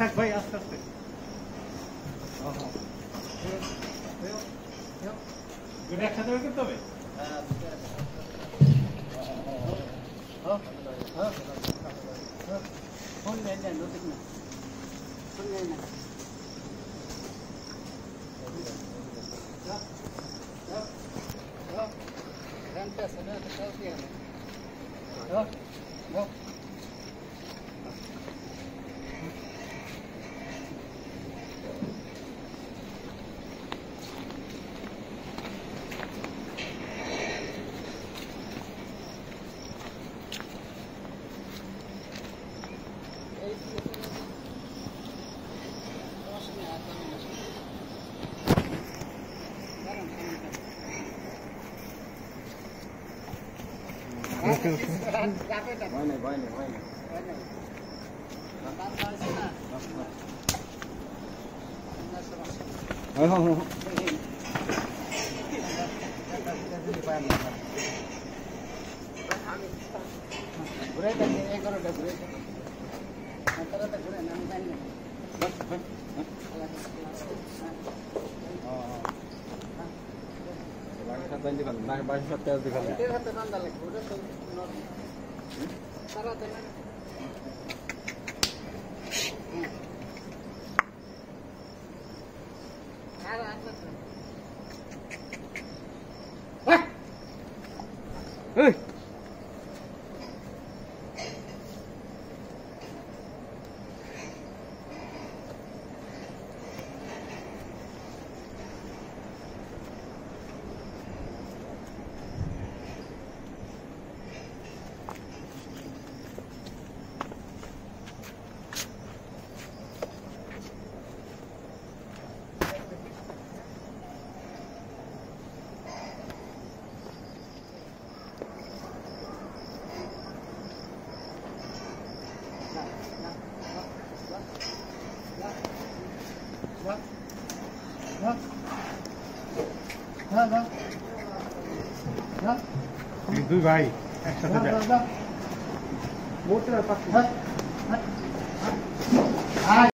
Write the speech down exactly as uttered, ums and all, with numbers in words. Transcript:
থাক ভাই আস্তে আস্তে একসাথে করতে হবে ফোন নেন না ঠিক না ফোন নেন না ঘন্টা समय तो चल दिया हो हो Okay, okay. Why not? Why not? Why not? Oh, oh, oh. घुरे त एक करोड घुरे तर त घुरे नाम जान्ने बस बस बाकी सब बंद कर ना बाकी सब तेज दिखा ले तेरा तो नंदा ले घुरे तो सारा तो यार आता तो ए দুই ভাই একসাথে যায়।